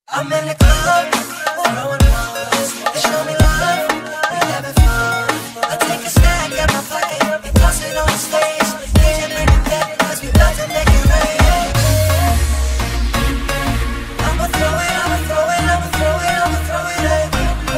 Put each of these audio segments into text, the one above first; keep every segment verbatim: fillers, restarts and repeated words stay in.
I'm in the club, throwing bars. They show me love, we having fun. I take a snack out my pocket and toss it on the stage. D J bring it back, cause we about to make it rain. I'ma throw it, I'ma throw it, I'ma throw it, I'ma throw it at.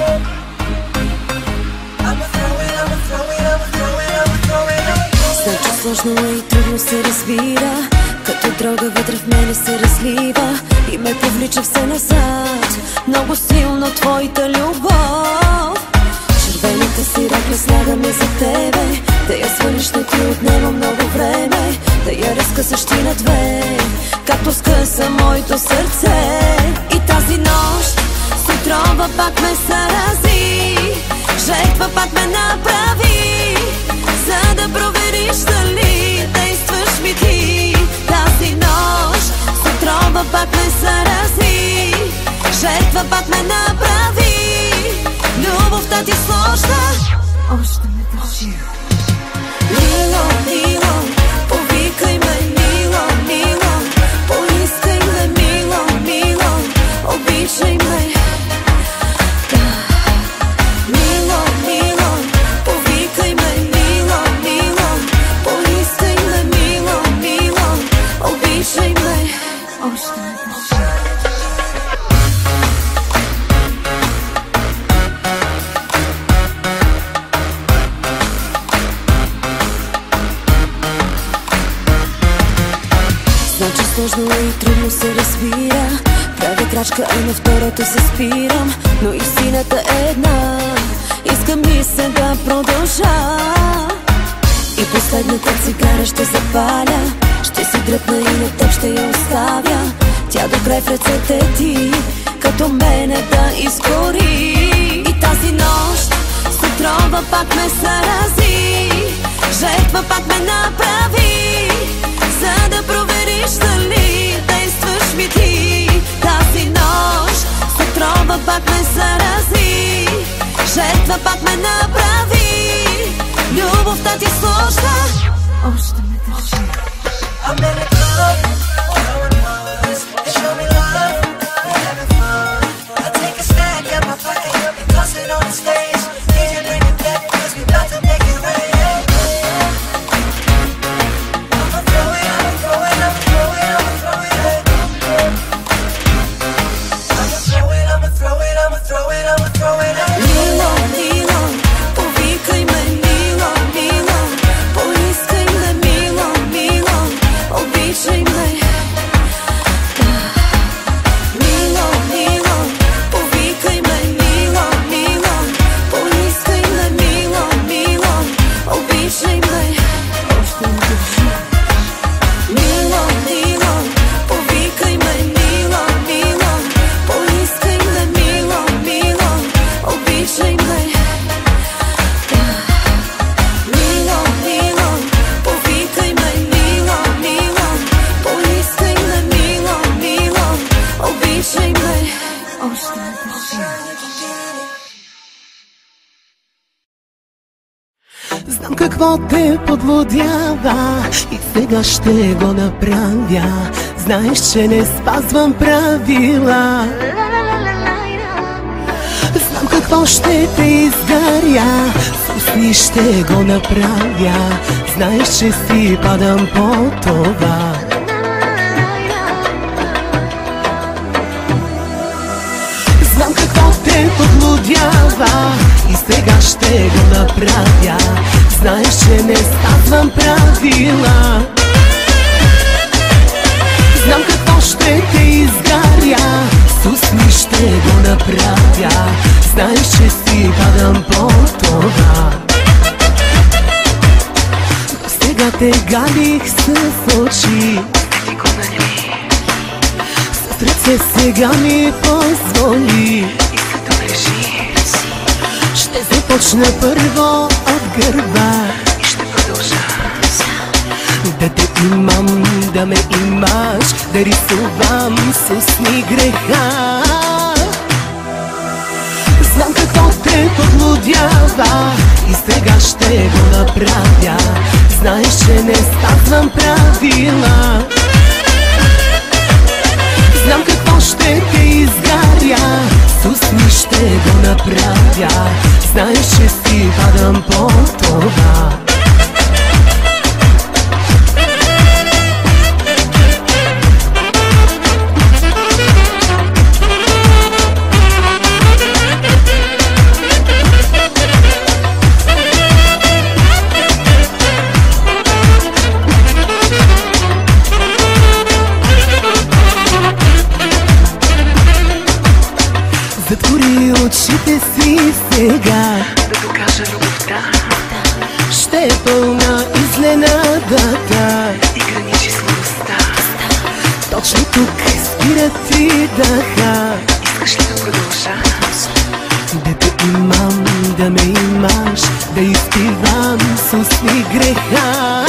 I'ma throw it, I'ma throw it, I'ma throw it, I'ma throw it at. Знам, че сложно е и трудно се разбира, като дрога вътре в мене се разлива и ме повлича все назад. Много силно твоята любов. Червените си ракли слагаме за тебе, да я свалиш не ти отнема много време, да я разкъсаш ти на две, както скъса моето сърце. И тази нощ с отрова пак ме зарази, жертва пак ме направи, за да провериш дали действаш ми ти. Тази нощ с отрова пак ме зарази, жертва пак ме направи, любовта ти сложна още ме държи. Мило, мило, повикай ме, мило, мило, поискай ме, мило, мило, обичай ме. Мило, мило, повикай ме, мило, мило, поискай ме, мило, мило, обичай ме. Още ме държи. Значи сложно е и трудно се разбира, правя крачка, а на втората се спирам, но истината е една, искам ми се да продължа. И последната цигара ще запаля, ще си дръпна и на теб ще я оставя, тя до край в ръцете ти, като мене да изгори. И тази нощ с отрова пак ме зарази, жертва пак ме направи, за да провериш дали действаш ми ти. Тази нощ с отрова пак ме зарази, жертва пак ме направи, любовта ти сложна още ме държи. I'm in the club, throwing bars. They show me love, we having fun. I take a snack out my pocket and toss it on the stage. D J bring it back, cause we about to make it rain. I'ma throw it, I'ma throw it, I'ma throw it, I'ma throw it at. I'ma throw it, I'ma throw it, I'ma throw it, I'ma throw it at. Мило, мило, повикай ме, мило, мило, поискай ме, мило, мило, обичай ме. Мило, мило, повикай ме, мило, мило, поискай ме, мило, мило, обичай ме. Още ме държи. Мило, мило, повикай ме, мило, мило, поискай ме, мило, мило, обичай ме. Мило, мило, повикай ме, мило, мило, поискай ме, мило, мило, обичай ме. Още ме държи. Знам какво те подлудява и сега ще го направя. Знаеш, че не спазвам правила. Знам какво ще те изгаря, с усни ще го направя. Знаеш, че си падам по това. Знам какво те подлудява и сега ще го направя. Знаеш, че не спазвам правила. Знам какво ще те изгаря, с усни ще го направя. Знаеш, че си падам по това. Но сега те галих с очи, с ръце сега ми позволи. Ще започна първо от гърба и ще продължавам да те имам, да ме имаш, да рисувам с усни греха. Знам какво те подлудява и сега ще го направя. Знаеш, че не спазвам правила. Знам какво ще те изгаря, направя. Знаеш, че си падам по това. Затвори очите си сега, да докажа любовта. ще е пълна изненадата И граничи скоростта. точно тук спира ти дъха. Искаш ли да продължа? Да те имам, да ме имаш, да изпивам с устни греха.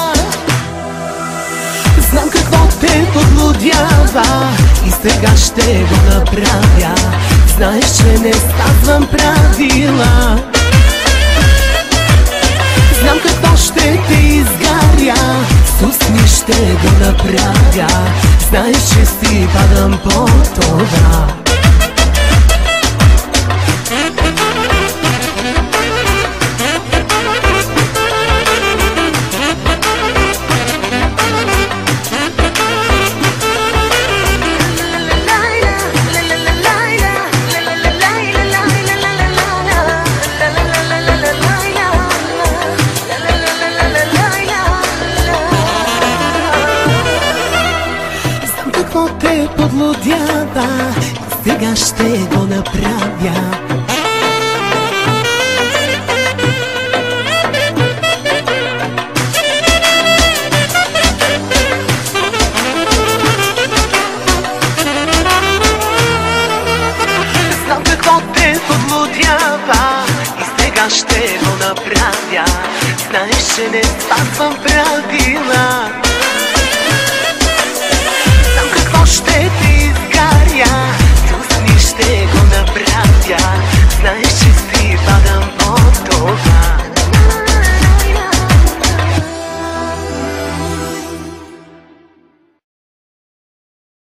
Знам какво те подлудява и сега ще го направя. Знаеш, че не спазвам правила. Знам какво ще те изгаря, с устни ще го направя. Знаеш, че си падам по това. Какво те подлудява и сега ще го направя. Знам какво те подлудява и сега ще го направя. Знаеш, че не спазвам правила.